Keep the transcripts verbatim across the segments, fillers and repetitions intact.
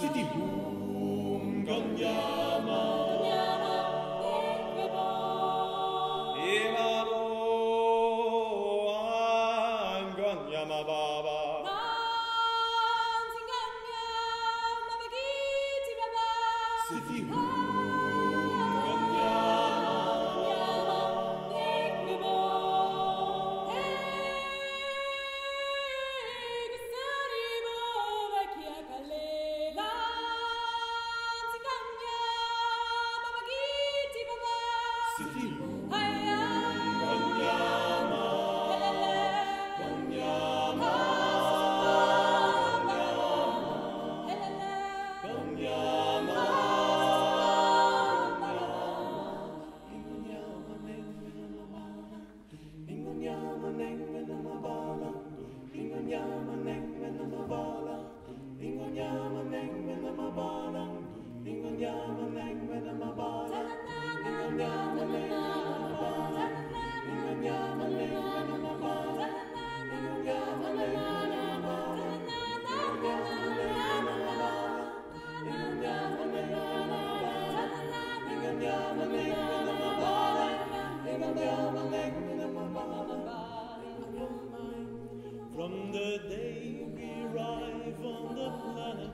City Boom Gonyama Imamo Gonyama Baba City Boom From the day we arrive on the planet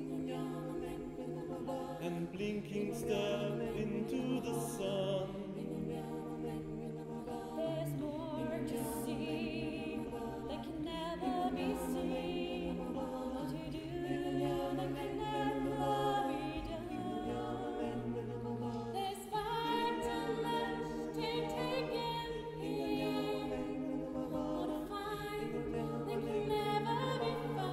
and blinking step into the sun, there's more to see that can never be seen, more to do that can never be done. There's far too much to take in here, more to find that can never be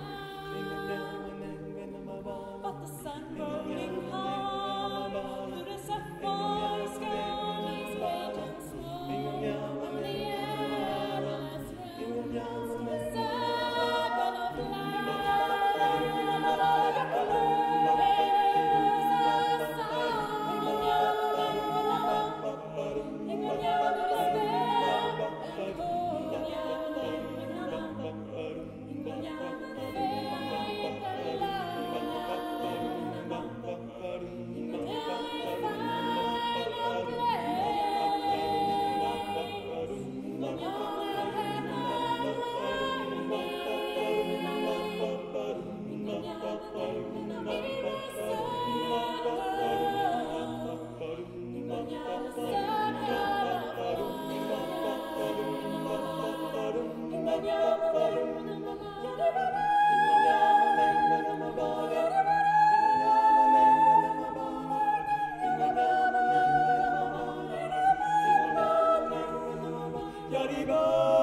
found. But the sun rolling hard through the sapphire skies, wait and slow on the endless round. The circle of light Yariba